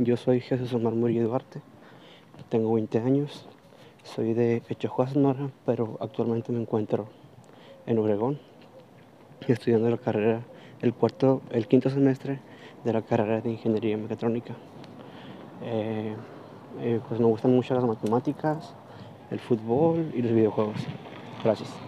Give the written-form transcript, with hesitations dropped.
Yo soy Jesús Omar Murillo Duarte, tengo 20 años, soy de Echojoa, Sonora, pero actualmente me encuentro en Obregón, estudiando la carrera, el quinto semestre de la carrera de Ingeniería Mecatrónica. Eh, pues me gustan mucho las matemáticas, el fútbol y los videojuegos. Gracias.